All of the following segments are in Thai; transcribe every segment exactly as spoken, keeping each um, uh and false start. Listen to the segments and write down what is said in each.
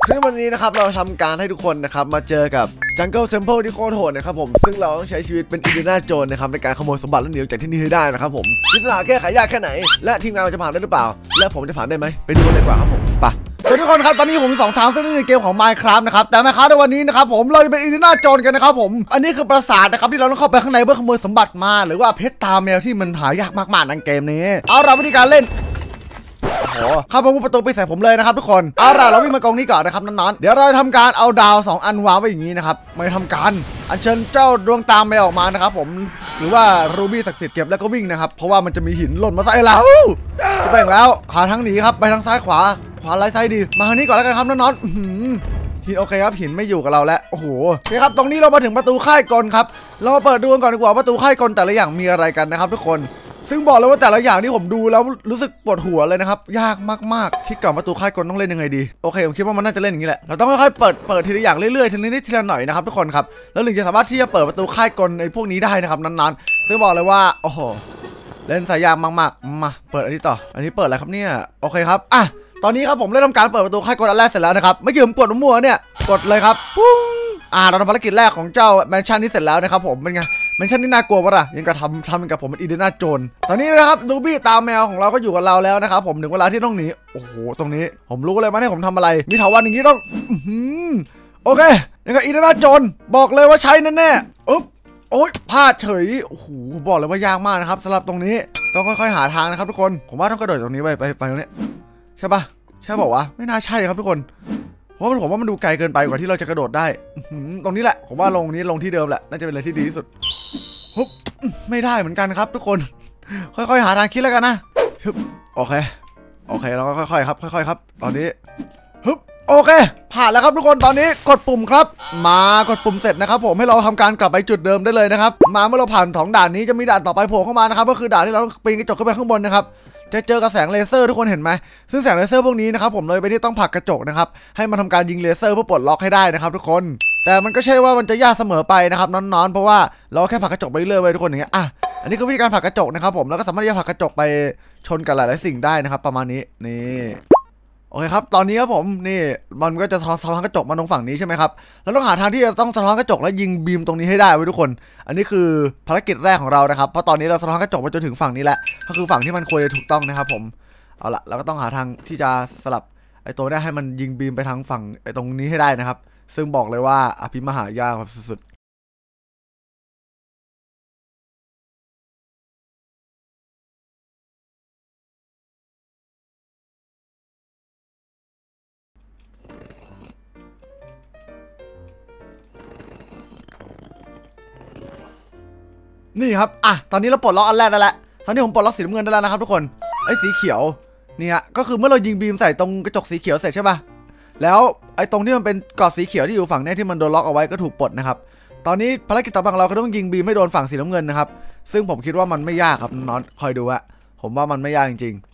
ซึ่งวันนี้นะครับเราทำการให้ทุกคนนะครับมาเจอกับ Jungle Temple ที่โคตรโหดนะครับผมซึ่งเราต้องใช้ชีวิตเป็นอินเดียนาโจนส์นะครับในการขโมยสมบัติและหนีออกจากที่นี่ให้ได้นะครับผมปริศนาแก้ไขยากแค่ไหนและทีมงานจะผ่านได้หรือเปล่าและผมจะผ่านได้ไหมไปดูกันเลยดีกว่าครับผมไปสวัสดีทุกคนครับตอนนี้ผมมีสองทางซึ่งในเกมของ Minecraft นะครับแต่ Minecraft ในวันนี้นะครับผมเราจะเป็นอินเดียนาโจนส์กันนะครับผมอันนี้คือปราสาทนะครับที่เราต้องเข้าไปข้างในเพื่อขโมยสมบัติมาหรือว่าเพชรตาแมวที่มันหายากมากๆในเกมนี้เอาล่ะวิธีการเล่นโอ้เข้ามามุดประตูไปใส่ผมเลยนะครับทุกคนเอาล่ะเราวิ่งมากองนี้ก่อนนะครับน้องๆเดี๋ยวเราทำการเอาดาวสองอันวางไว้อย่างนี้นะครับไม่ทำการอัญเชิญเจ้าดวงตาแมวออกมานะครับผมหรือว่ารูบี้ศักดิ์สิทธิ์เก็บแล้วก็วิ่งนะครับเพราะว่ามันจะมีหินหล่นมาใส่เราจะแบ่งแล้วหาทางหนีครับไปทางซ้ายขวาขวาไล่ซ้ายดีมาทางนี้ก่อนแล้วกันครับน้องๆหินโอเคครับหินไม่อยู่กับเราแล้วโอ้โหโอเคครับตรงนี้เรามาถึงประตูค่ายกลครับเรามาเปิดดูกันก่อนดีกว่าประตูค่ายกลแต่ละอย่างมีอะไรกันนะครับทุกคนซึ่งบอกเลยว่าแต่ละอย่างที่ผมดูแล้วรู้สึกปวดหัวเลยนะครับยากมากๆคิดก่อนประตูค่ายกลต้องเล่นยังไงดีโอเคผมคิดว่ามันน่าจะเล่นอย่างนี้แหละเราต้องค่อยๆเปิดเปิดทีละอย่างเรื่อยๆทีละนิดทีละหน่อยนะครับทุกคนครับแล้วถึงจะสามารถที่จะเปิดประตูค่ายกลในพวกนี้ได้นะครับนานๆซึ่งบอกเลยว่าโอ้โหเล่นสายยากมากๆมาเปิดอันนี้ต่ออันนี้เปิดอะไรครับเนี่ยโอเคครับอ่ะตอนนี้ครับผมได้ทำการเปิดประตูค่ายกลอันแรกเสร็จแล้วนะครับไม่เกี่ยวกับกดมั่วเนี่ยกดเลยครับปุ้งอ่าเราทำภารกิจแรกของเจ้าแมนชั่นนี้เสร็จแล้วนะครับผมเป็นไงแมนชั่นนี่น่ากลัวปะล่ะยังกระทำทำกับผมเป็นอินเดียนาโจนส์ตอนนี้นะครับดูบี้ตาแมวของเราก็อยู่กับเราแล้วนะครับผมถึงเวลาที่ต้องหนีโอ้โหตรงนี้ผมรู้เลยว่าให้ผมทำอะไรมีเถาวัลย์อย่างนี้ต้องโอเคยังกับอินเดียนาโจนส์บอกเลยว่าใช้แน่ๆอุ๊บโอ๊ยพลาดเฉยโอ้โหผมบอกเลยว่ายากมากนะครับสำหรับตรงนี้ต้องค่อยๆหาทางนะครับทุกคนผมว่าต้องกระโดดตรงนี้ไปไปไปตรงนี้ใช่ปะใช่บอกว่าไม่น่าใช่ครับทุกคนเพราะมันผมว่ามันดูไกลเกินไปกว่าที่เราจะกระโดดได้ตรงนี้แหละผมว่าลงนี้ลงที่เดิมแหละน่าจะเป็นอะไรที่ดีที่สุดฮึบไม่ได้เหมือนกันครับทุกคนค่อยๆหาทางคิดแล้วกันนะฮึบโอเคโอเคเราก็ค่อยๆครับค่อยๆครับตอนนี้ฮึบโอเคผ่านแล้วครับทุกคนตอนนี้กดปุ่มครับมากดปุ่มเสร็จนะครับผมให้เราทำการกลับไปจุดเดิมได้เลยนะครับมาเมื่อเราผ่านสองด่านนี้จะมีด่านต่อไปโผล่เข้ามานะครับก็คือด่านที่เราต้องปีนกระจกขึ้นไปข้างบนนะครับจะเจอกับแสงเลเซอร์ทุกคนเห็นไหมซึ่งแสงเลเซอร์พวกนี้นะครับผมเลยไปที่ต้องผลักกระจกนะครับให้มันทำการยิงเลเซอร์เพื่อปลดล็อกให้ได้นะครับทุกคนแต่มันก็ใช่ว่ามันจะยากเสมอไปนะครับน้อนๆเพราะว่าเราแค่ผลักกระจกไปเรื่อยๆทุกคนอย่างเงี้ยอ่ะอันนี้คือวิธีการผลักกระจกนะครับผมแล้วก็สามารถที่จะผลักกระจกไปชนกับหลายๆสิ่งได้นะครับประมาณนี้นี่โอเคครับตอนนี้ครับผมนี่มันก็จะสะท้อนกระจกมาตรงฝั่งนี้ใช่ไหมครับแล้วต้องหาทางที่จะต้องสะท้อนกระจกและยิงบีมตรงนี้ให้ได้ไว้ทุกคนอันนี้คือภารกิจแรกของเรานะครับเพราะตอนนี้เราสะท้อนกระจกมาจนถึงฝั่งนี้แหละก็คือฝั่งที่มันควรจะถูกต้องนะครับผมเอาละเราก็ต้องหาทางที่จะสลับไอ้ตัวนี้ให้มันยิงบีมไปทางฝั่งไอ้ตรงนี้ให้ได้นะครับซึ่งบอกเลยว่าอภิมหายากแบบสุดนี่ครับอ่ะตอนนี้เราปลดล็อกอันแรกได้แล้วตอนนี้ผมปลดล็อกสีน้ำเงินได้แล้วนะครับทุกคนไอ้สีเขียวเนี่ยก็คือเมื่อเรายิงบีมใส่ตรงกระจกสีเขียวเสร็จใช่ป่ะแล้วไอ้ตรงที่มันเป็นกรอบสีเขียวที่อยู่ฝั่งนี้ที่มันโดนล็อกเอาไว้ก็ถูกปลดนะครับตอนนี้ภารกิจต่อไปของเราก็ต้องยิงบีมไม่โดนฝั่งสีน้ำเงินนะครับซึ่งผมคิดว่ามันไม่ยากครับน้องคอยดูอะผมว่ามันไม่ยากจริงๆ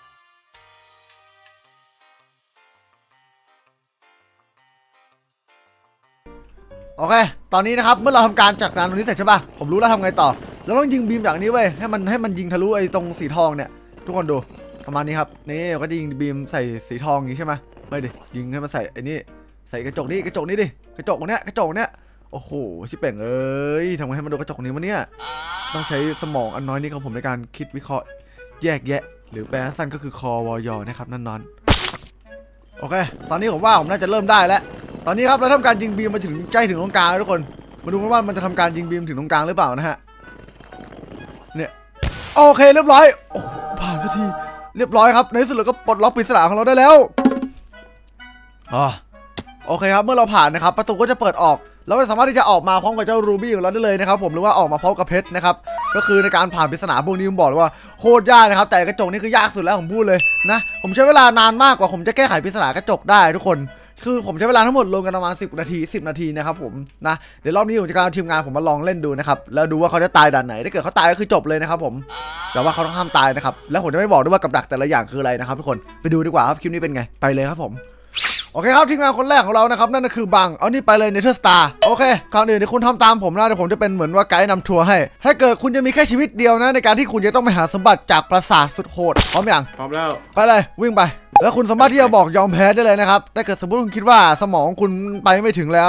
โอเคตอนนี้นะครับเมื่อเราทำการจัดการตรงนี้เสร็จใช่ป่ะผมรู้แล้วทำไงต่อเราต้องยิงบีมจากนี้เว้ยให้มันให้มันยิงทะลุไอ้ตรงสีทองเนี่ยทุกคนดูประมาณนี้ครับนี่ก็ยิงบีมใส่สีทองอย่างนี้ใช่ไหมไม่ดิยิงให้มันใส่ไอ้นี่ใส่กระจกนี้กระจกนี้ดิกระจกเนี้ยกระจกเนี้ยโอ้โหชิบเป่งเอ้ยทำไงให้มันโดนกระจกนี้วะเนี่ยต้องใช้สมองอันน้อยนี้ของผมในการคิดวิเคราะห์แยกแยะหรือแปลสั้นก็คือคอวอยนะครับนั่นนอนโอเคตอนนี้ผมว่าผมน่าจะเริ่มได้แล้วตอนนี้ครับเราทำการยิงบีมมาถึงใกล้ถึงตรงกลางแล้วทุกคนมาดูกันว่ามันจะทำการยิงบีมถึงตรงกลางหรือเปล่านะฮะเนี่ยโอเคเรียบร้อยโอ้ผ่านสักทีเรียบร้อยครับในที่สุดเราก็ปลดล็อกปริศนาของเราได้แล้วอ๋อโอเคครับเมื่อเราผ่านนะครับประตูก็จะเปิดออกเราสามารถที่จะออกมาพร้อมกับเจ้ารูบี้ของเราได้เลยนะครับผมหรือว่าออกมาพร้อมกับเพชรนะครับก็คือในการผ่านปริศนาพวกนี้ผมบอกเลยว่าโคตรยากนะครับแต่กระจกนี่คือยากสุดแล้วผมพูดเลยนะผมใช้เวลานานมากกว่าผมจะแก้ไขปริศนากระจกได้ทุกคนคือผมใช้เวลาทั้งหมดรวมกันประมาณสิบนาทีสิบนาทีนะครับผมนะเดี๋ยวรอบนี้ผมจะการทีมงานผมมาลองเล่นดูนะครับแล้วดูว่าเขาจะตายด่านไหนถ้าเกิดเขาตายก็คือจบเลยนะครับผมแต่ว่าเขาต้องห้ามตายนะครับแล้วผมจะไม่บอกด้วยว่ากับดักแต่ละอย่างคืออะไรนะครับทุกคนไปดูดีกว่าครับคลิปนี้เป็นไงไปเลยครับผมโอเคครับทีมงานคนแรกของเรานะครับนั่นก็คือบังเอานี่ไปเลยเนเธอร์สตาร์โอเคคราวอื่นเดี๋ยวคุณทำตามผมนะเดี๋ยวผมจะเป็นเหมือนว่าไกด์นำทัวร์ให้ถ้าเกิดคุณจะมีแค่ชีวิตเดียวนะในการที่คุณจะต้องไปหาสมบัติจากปราสาทสุดโหดพร้อมยังพร้อมแล้วไปเลยวิ่งไปแล้วคุณสามารถที่จะบอกยอมแพ้ได้เลยนะครับถ้าเกิดสมมติคุณคิดว่าสมองคุณไปไม่ถึงแล้ว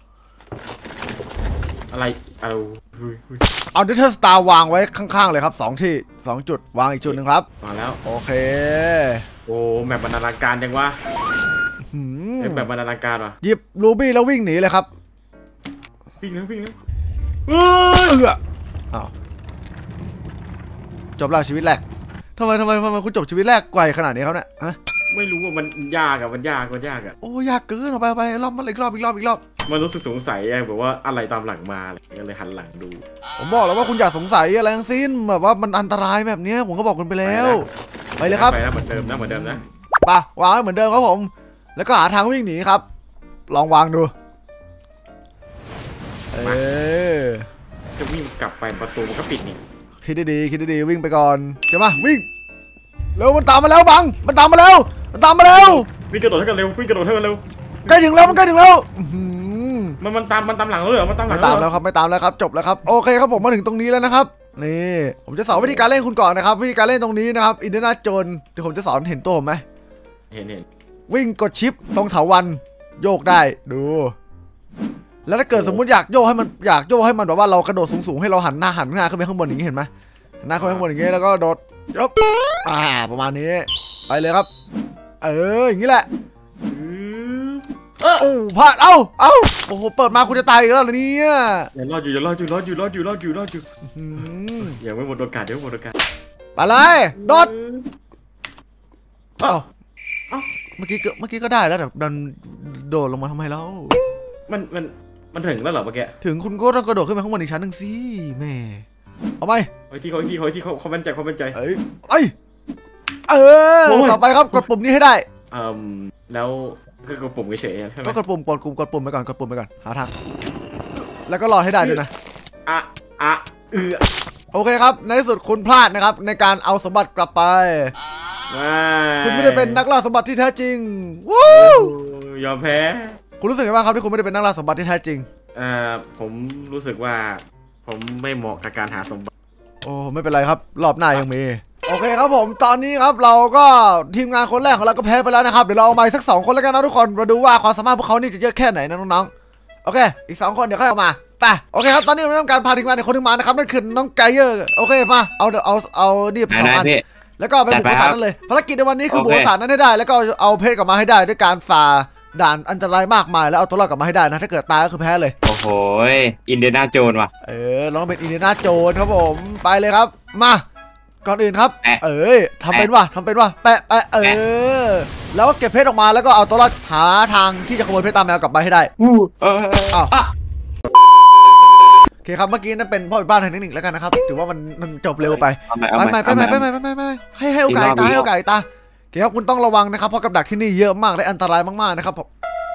อะไรเอาเอาเนเธอร์สตาร์วางไว้ข้างๆเลยครับสองที่สองจุดวางอีกจุดหนึ่งครับมาแล้วโอเคโอ้แบบบรรณาการจังวะแบบบรรณาการวะหยิบรูบี้แล้ววิ่งหนีเลยครับวิ่งแล้ววิ่งแล้วเอออ้าวจบแล้วชีวิตแรกทำไมทำไมทำไมคุณจบชีวิตแรกไกลขนาดนี้เขาเนี่ยฮะไม่รู้ว่ามันยากอะมันยากมันยากอะโอ้ยากเกินเอาไปเอาไปรอบมาอีกรอบอีกรอบอีกรอบมันรู้สึกสงสัยไงแบบว่าอะไรตามหลังมาอะไรก็เลยหันหลังดูผมบอกแล้วว่าคุณอย่าสงสัยอะไรทั้งสิ้นแบบว่ามันอันตรายแบบนี้ผมก็บอกคุณไปแล้วไปเลยครับไปแล้วเหมือนเดิมนะเหมือนเดิมนะไปวางไว้เหมือนเดิมครับผมแล้วก็หาทางวิ่งหนีครับลองวางดูเออจะวิ่งกลับไปประตูมันก็ปิดนี่คิดดีๆคิดดีๆวิ่งไปก่อนเดี๋ยวมาวิ่งเร็วมันตามมาแล้วบังมันตามมาแล้วมันตามมาแล้ววิ่งกระโดดให้กันเร็ววิ่งกระโดดให้กันเร็วใกล้ถึงแล้วมันใกล้ถึงแล้วมันมันตามมันตามหลังแล้วเหรอมันตามหลังไม่ตามแล้วครับไม่ตามแล้วครับจบแล้วครับโอเคครับผมมาถึงตรงนี้แล้วนะครับนี่ผมจะสอนวิธีการเล่นคุณก่อนนะครับวิธีการเล่นตรงนี้นะครับอินเดียนาโจนเดี๋ยวผมจะสอนเห็นตัวผมไหมเห็นเห็นวิ่งกดชิปตรงเถาวัลย์โยกได้ดูแล้วถ้าเกิดสมมุติอยากโยกให้มันอยากโยกให้มันแบบว่าเรากระโดดสูงๆให้เราหันหน้าหันหน้าขึ้นไปข้างบนอย่างนี้เห็นไหมหน้าขึ้นไปข้างบนอย่างนี้แล้วก็โดดยบอ่าประมาณนี้ไปเลยครับเอออย่างนี้แหละเออโอ้พลาดเอ้าเอ้าโอ้โหเปิดมาคุณจะตายอีกแล้วเหรอเนี่ยยังรอดอยู่ยังรอดอยู่รอดอยู่รอดอยู่รอดอยู่รอดอยู่ยังไม่หมดโอกาสเดี๋ยวหมดโอกาสไปเลยโดดเอ้าเอ้าเมื่อกี้ก็เมื่อกี้ก็ได้แล้วแต่ดันโดดลงมาทำไมแล้วมันมันมันถึงแล้วเหรอเมื่อกี้ถึงคุณก็ต้องกระโดดขึ้นไปข้างบนอีกชั้นหนึ่งสิแม่เอาไปเฮ้ยที่เขาที่เขาที่เขาเขามั่นใจเขามั่นใจเอ้ยเอ้ยเออต่อไปครับกดปุ่มนี้ให้ได้อืมแล้วคือกดปุ่มเฉยๆก็กดปุ่มกดปุ่มกดปุ่มไปก่อนกดปุ่มไปก่อนหาทางแล้วก็รอให้ได้ด้วยนะอ่ะอ่ะเออโอเคครับในที่สุดคุณพลาดนะครับในการเอาสมบัติกลับไปคุณไม่ได้เป็นนักล่าสมบัติที่แท้จริงวู้ยอมแพ้คุณรู้สึกยังไงบ้างครับที่คุณไม่ได้เป็นนักล่าสมบัติที่แท้จริงอ่าผมรู้สึกว่าผมไม่เหมาะกับการหาสมบัติโอ้ไม่เป็นไรครับรอบหน้ายังมีโอเคครับผมตอนนี้ครับเราก็ทีมงานคนแรกของเราก็แพ้ไปแล้วนะครับเดี๋ยวเราเอามาสักสองคนแล้วกันนะทุกคนมาดูว่าความสามารถพวกเขานี่จะเยอะแค่ไหนนะน้องๆโอเคอีกสองคนเดี๋ยวค่อยเอามาไปโอเคครับตอนนี้เราต้องการพาทีมงานอีกคนนึงมานะครับนั่นคือน้องไกเยอร์โอเคมาเอาเอาเอาดิบสองอันแล้วก็ไปบุกปราสาทนั่นเลยภารกิจในวันนี้คือบุกปราสาทนั้นให้ได้แล้วก็เอาเพชรกลับมาให้ได้ด้วยการฝ่าด่านอันตรายมากมายแล้วเอาตัวรอดกลับมาให้ได้นะถ้าเกิดตายก็คือแพ้เลยโอ้โหอินเดียนาโจนว่ะเออลองเป็นอินเดียนาโจนครับผมไปเลยครับมาก่อนอื่นครับเอ้ยทำเป็นว่ะทำเป็นว่ะแปะแปะเออแล้วก็เก็บเพชรออกมาแล้วก็เอาตัวรอดหาทางที่จะขโมยเพชรตามแมวกลับมาให้ได้อู้เอออ้าวโอเคครับเมื่อกี้นั่นเป็นพ่อบ้านทางเทคนิคแล้วกันนะครับถือว่ามันมันจบเร็วไปไปไปไปไปไปไปไปให้ให้โอกาสตาให้โอกาสตาโอเคครับคุณต้องระวังนะครับเพราะกับดักที่นี่เยอะมากและอันตรายมากๆนะครับผม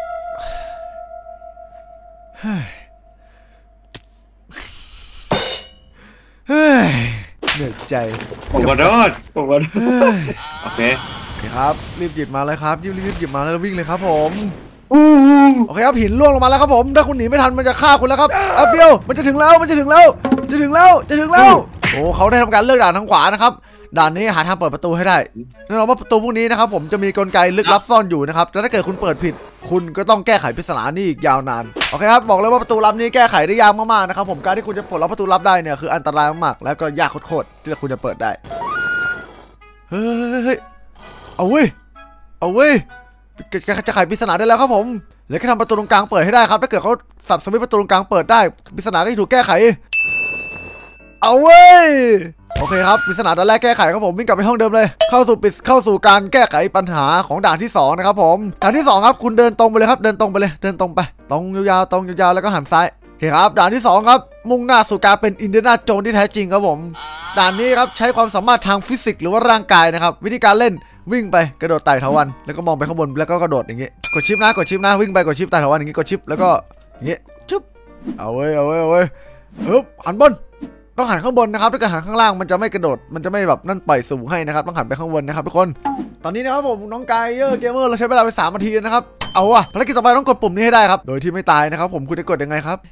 เฮ้ยเหนื่อยใจผมขอโทษผมขอโทษโอเคครับรีบหยิบมาเลยครับรีบรีบหยิบมาแล้ววิ่งเลยครับผมโอเคครับหินล่วงลงมาแล้วครับผมถ้าคุณหนีไม่ทันมันจะฆ่าคุณแล้วครับอ่ะเปียวมันจะถึงแล้วมันจะถึงแล้วจะถึงแล้วจะถึงแล้วโอ้เขาได้ทำการเลือกด่านทางขวานะครับด่านนี้หาทางเปิดประตูให้ได้แน่นอนว่าประตูพวกนี้นะครับผมจะมีกลไกลึกลับซ่อนอยู่นะครับแต่ถ้าเกิดคุณเปิดผิดคุณก็ต้องแก้ไขปริศนานี่อีกยาวนานโอเคครับบอกเลยว่าประตูลับนี้แก้ไขได้ยากมากๆนะครับผมการที่คุณจะปลดล็อกประตูลับได้เนี่ยคืออันตรายมากๆแล้วก็ยากโคตรๆที่คุณจะเปิดได้เฮ้ยเอาเว้ยเอาเว้ยจะไขปริศนาได้แล้วครับผมเหลือแค่ทำประตูตรงกลางเปิดให้ได้ครับถ้าเกิดเขาสับสวิตช์ประตูตรงกลางเปิดได้ปริศนาก็จะถูกแก้ไขเอาเว้ยโอเคครับปริศนาด่านแรกแก้ไขครับผมวิ่งกลับไปห้องเดิมเลยเข้าสู่ปิดเข้าสู่การแก้ไขปัญหาของด่านที่สองนะครับผมด่านที่สองครับคุณเดินตรงไปเลยครับเดินตรงไปเลยเดินตรงไปตรงยาวๆตรงยาวๆแล้วก็หันซ้ายโอเคครับด่านที่สองครับมุ่งหน้าสู่การเป็นอินเดียนาโจนที่แท้จริงครับผมด่านนี้ครับใช้ความสามารถทางฟิสิกส์หรือว่าร่างกายนะครับวิธีการเล่นวิ่งไปกระโดดไต่เถาวัลย์แล้วก็มองไปข้างบนแล้วก็กระโดดอย่างงี้กดชิปนะกดชิปนะวิ่งไปกดชิปไต่เถาวัลย์อย่างงี้กดชิปแล้วก็อย่างงี้ชุบเอาเว้ยเอาเว้ยเอาเว้ยฮึบหันบนต้องหันข้างบนนะครับถ้าเกิดหันข้างล่างมันจะไม่กระโดดมันจะไม่แบบนั่นปล่อยสูงให้นะครับต้องหันไปข้างบนนะครับทุกคนตอนนี้นะครับผมน้องกายเยอร์เกมเมอร์เราใช้เวลาไปสามนาทีนะครับเอาอะภารกิจต่อไปต้องกดปุ่มนี้ให้ได้ครับโดยที่ไม่ตายนะครับผมคุณจะกดยังไงครับ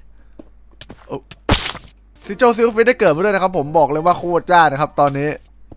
ซิโจซิลฟิตได้เกิดมาด้วยนะครับผมบอกเลยว่าโคตรจ้านะครับตอนนี้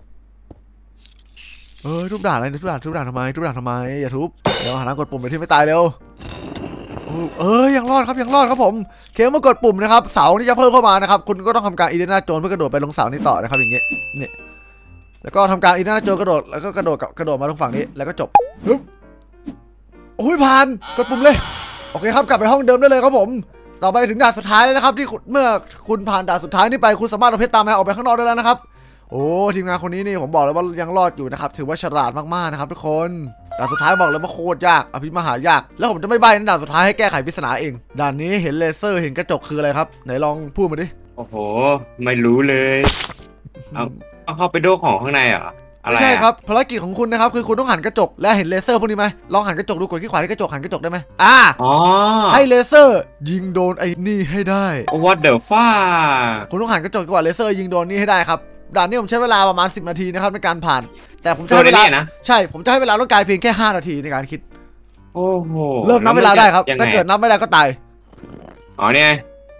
เออทุบด่านอะไรทุบด่านทุบด่านทำไมทุบด่านทำไมอย่าทุบเดี๋ยวหาทางกดปุ่มโดยที่ไม่ตายเร็วเออยังรอดครับยังรอดครับผมเคเมื่อกดปุ่มนะครับเสาที่จะเพิ่มเข้ามานะครับคุณก็ต้องทำการอีเดน่าโจนเพื่อกระโดดไปลงเสานี้ต่อนะครับอย่างเงี้ยนี่แล้วก็ทำการอีเดน่าโจนกระโดดแล้วก็กระโดดกระโดดมาตรงฝั่งนี้แล้วก็จบฮึบโอ้ยผ่านกดปุ่มเลยโอเคครับกลับไปห้องเดิมได้เลยครับผมต่อไปถึงด่านสุดท้ายแล้วนะครับที่เมื่อคุณผ่านด่านสุดท้ายนี้ไปคุณสามารถเอาเพชรตามแมวออกไปข้างนอกได้แล้วนะครับโอ้ทีมงานคนนี้นี่ผมบอกเลยว่ายังรอดอยู่นะครับถือว่าฉลาดมากๆนะครับทุกคนด่านสุดท้ายบอกเลยว่าโคตรยากอภิมหายากแล้วผมจะไม่ใบ้ในด่านสุดท้ายให้แก้ไขปริศนาเองด่านนี้เห็นเลเซอร์เห็นกระจกคืออะไรครับไหนลองพูดมาดิโอ้โหไม่รู้เลยเอาเอาเข้าไปดูของข้างในเหรออะไรไม่ใช่ครับภารกิจของคุณนะครับคือคุณต้องหันกระจกและเห็นเลเซอร์พวกนี้ไหมลองหันกระจกดูกดที่ขวาที่กระจกหันกระจกได้ไหมอ่าอ๋อให้เลเซอร์ยิงโดนไอ้นี่ให้ได้ What the fuck คุณต้องหันกระจกดีกว่าเลเซอร์ยิงโดนนี่ให้ได้ครับด่านนี้ผมใช้เวลาประมาณสิบนาทีนะครับในการผ่านแต่ผมจะให้เวลานะใช่ผมจะให้เวลาร่างกายเพียงแค่ห้านาทีในการคิดโอ้โหเริ่มนับเวลาได้ครับถ้าเกิดนับไม่ได้ก็ตายอ๋อเนี่ย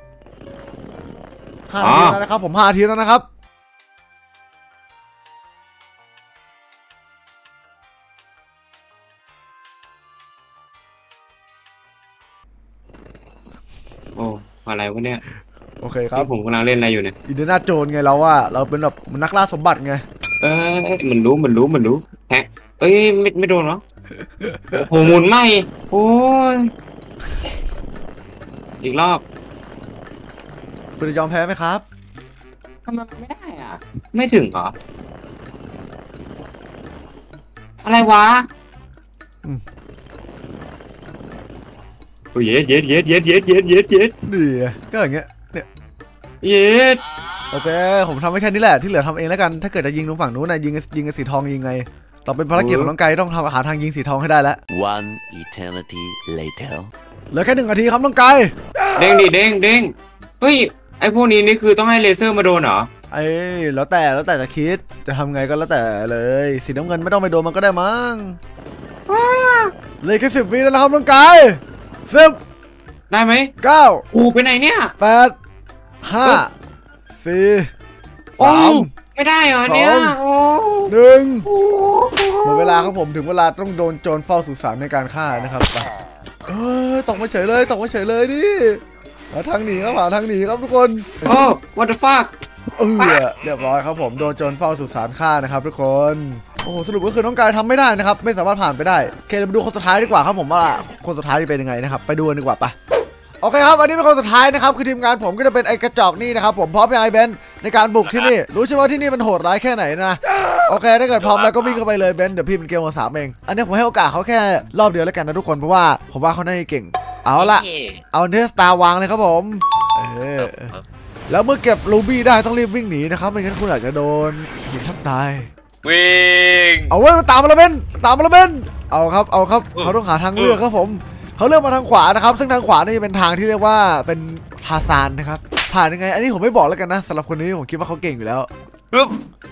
ห้านาทีแล้วนะครับผมห้านาทีแล้วนะครับโอ้อะไรวะเนี่ยโอเคครับผมกำลังเล่นอะไรอยู่เนี่ยอินเดียนาโจนไงเราว่าเราเป็นแบบนักล่าสมบัติไงเออมันรู้มันรู้มันรู้แฮะเอ้ยไม่ไม่โดนเหรอโหมุนไม่โอ้ยอีกรอบคุณจะยอมแพ้ไหมครับทำไมไม่ได้อ่ะไม่ถึงเหรออะไรวะโอ้ยเย็ดเย็ดเย็ดเย็ดเย็ดเย็ดเย็ดเย็ดดีก็อย่างเงี้ยเนี่ยเย็ดโอเคผมทำไว้แค่นี้แหละที่เหลือทำเองแล้วกันถ้าเกิดจะยิงตรงฝั่งนู้นนะยิงยิงสีทองยิงไงต่อเป็นภารกิจของน้องไก่ต้องทำหาทางยิงสีทองให้ได้แล้ว One eternity later เหลือแค่หนึ่งนาทีครับน้องไก่เด้งดิเด้งเด้งเฮ้ยไอพวกนี้นี่คือต้องให้เลเซอร์มาโดนเหรอไอ้แล้วแต่แล้วแต่จะคิดจะทำไงก็แล้วแต่เลยสีน้ำเงินไม่ต้องไปโดนมันก็ได้มั้งเลยแค่สิบวิแล้วนะครับน้องไก่สิบได้ไหมเก้าอูไปไหนเนี่ยแปดห้าสี่สามไม่ได้เหรอเนี่ยหนึ่งหมดเวลาครับผมถึงเวลาต้องโดนโจรเฝ้าสุสานในการฆ่านะครับไปเออตกมาเฉยเลยตกมาเฉยเลยดิมาทางหนีครับหาทางหนีครับทุกคนโอ้ what the fuck เออเรียบร้อยครับผมโดนโจรเฝ้าสุสานฆ่านะครับทุกคนโอ้สรุปก็คือน้องกายทำไม่ได้นะครับไม่สามารถผ่านไปได้โอเคเราไปดูคนสุดท้ายดีกว่าครับผมว่าคนสุดท้ายจะเป็นยังไงนะครับไปดูกันดีกว่าปะโอเคครับอันนี้เป็นคนสุดท้ายนะครับคือทีมงานผมก็จะเป็นไอ้กระจอกนี่นะครับผมพร้อมยังไงเบนในการบุกที่นี่รู้ใช่ไหมที่นี่มันโหดร้ายแค่ไหนนะโอเคถ้าเกิดพร้อมแล้วก็วิ่งเข้าไปเลยเบนเดี๋ยวพี่เป็นเกมมาสามเองอันนี้ผมให้โอกาสเขาแค่รอบเดียวแล้วกันนะทุกคนเพราะว่าผมว่าเขาน่าจะเก่งเอาละเอาเนื้อสตาร์วางเลยครับผมเออแล้วเมื่อเก็บรูบี้ได้ต้องรีบวิ่งหนีนะครับไม่งั้นคุณอาจจะโดนหินทับตายวิ่งเอาไว้มันตามมาแล้วเบนตามมาแล้วเบนเอาครับเอาครับเขาต้องหาทางเลือกครับผมเขาเลือกมาทางขวานะครับซึ่งทางขวานี่เป็นทางที่เรียกว่าเป็นทาซานนะครับผ่านยังไงอันนี้ผมไม่บอกแล้วกันนะสำหรับคนนี้ผมคิดว่าเขาเก่งอยู่แล้วปึ๊บ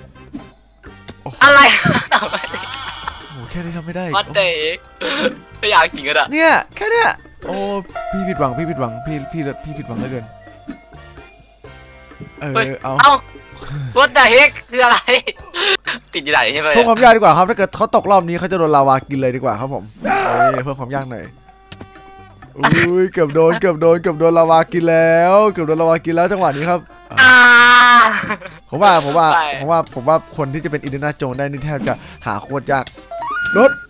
อะไรโอ้แค่นี้ทำไม่ได้วัดเด็กไม่อยากจริงกันอะเนี่ยแค่เนี้ยโอ้พี่ผิดหวังพี่ผิดหวังพี่พี่พี่ผิดหวังเหลือเกินเออเอาเอาวัดเด็กคืออะไรติดยี่ไหนใช่ไหมเพิ่มความยากดีกว่าครับถ้าเกิดเขาตกรอบนี้เขาจะโดนลาวากินเลยดีกว่าครับผมเพิ่มความยากหน่อยอุ้ยเกือบโดนเกือบโดนเกือบโดนลาวากินแล้วเกือบโดนลาวากินแล้วจังหวะนี้ครับผมว่าผมว่าผมว่าผมว่าคนที่จะเป็นอินเดียนาโจนได้นี่แทบจะหาโคตรยากรถ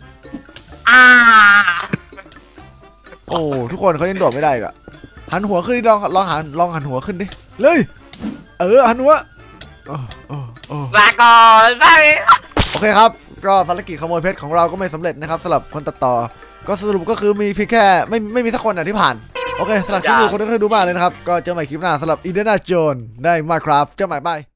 โอ้ทุกคนเขายังโดดไม่ได้อะหันหัวขึ้นดิลองลองหันลองหันหัวขึ้นดิเลยเออหันหัวลาก่อนไปโอเคครับก็ภารกิจขโมยเพชรของเราก็ไม่สำเร็จนะครับสำหรับคนตัดต่อก็สรุปก็คือมีเพียงแค่ไม่ไม่มีสักคนที่ผ่านโอเคสำหรับคลิปนี้คนที่เคยดูบ้างเลยนะครับก็เจอใหม่คลิปหน้าสำหรับอินเดียนาโจนส์ได้ Minecraft เจอใหม่บาย